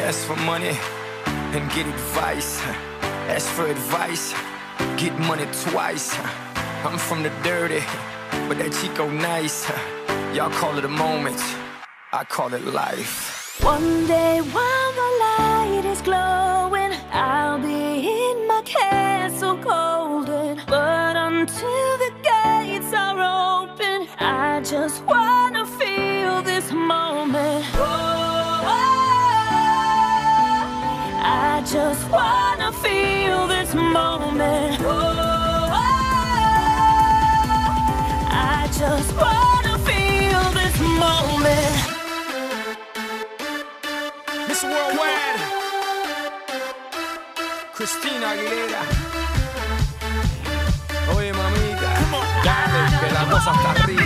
ask for money and get advice. Ask for advice, get money twice. I'm from the dirty, but that Chico nice. Y'all call it a moment, I call it life. One day while the light is glowing, I'll be in my castle golden. But until the gates are open, I just wanna feel this moment. I just wanna feel this moment. I just wanna feel this moment. Miss Worldwide, Christina Aguilera. Oye, mamita, dale, que la cosa está arriba.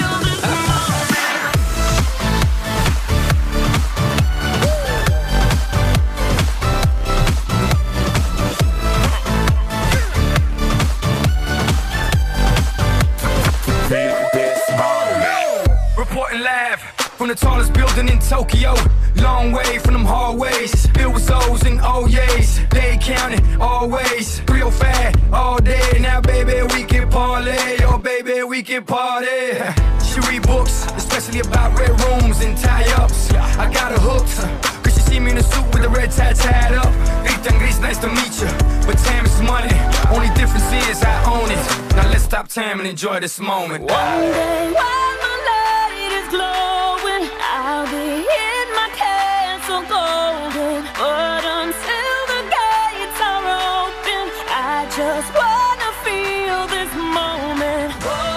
Reporting live from the tallest building in Tokyo. Long way from them hallways, filled with O's and O's. They counting always, real fat all day. Now baby we can parlay, oh baby we can party. She read books, especially about red rooms and tie-ups. I got her hooked, cause she see me in a suit with the red tie tied up. Ethan Gris, nice to meet you, but time is money. Only difference is I own it. Now let's stop time and enjoy this moment. One day while the light is glowing, I'll be in my castle golden. But until the gates are open, I just wanna feel this moment.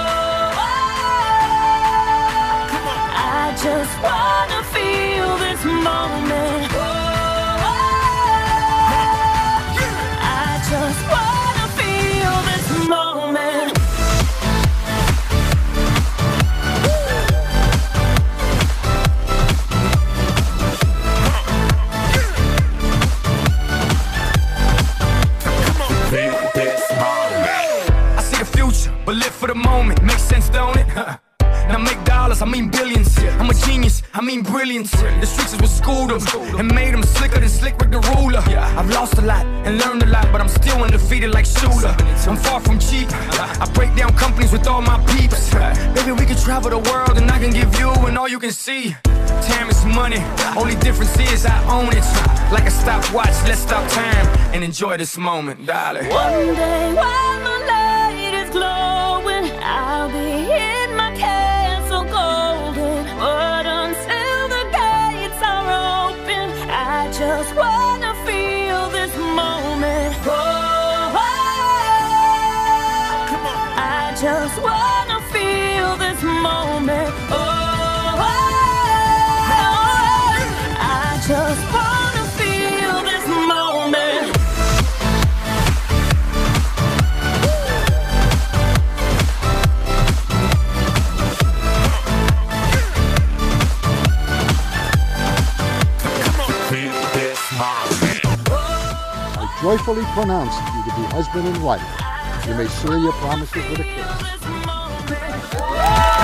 I just wanna feel this moment. I just wanna feel this moment. I see the future, but live for the moment. Makes sense, don't it? Now make dollars, I mean billions. I'm a genius, I mean brilliance. The streets is what schooled them and made them slicker than Slick Rick the ruler. I've lost a lot and learned a lot, but I'm still undefeated like Shooter. I'm far from cheap, I break down companies with all my peeps. Baby, we can travel the world and I can give you and all you can see. Time is money, only difference is I own it. Like a stopwatch, let's stop time and enjoy this moment, darling. One day while the light is glowing, I'll be in my castle golden. But until the gates are open, I just wanna feel this moment. I just wanna feel this moment. I just wanna feel this moment. I joyfully pronounce you to be husband and wife. You may seal your promises with a kiss.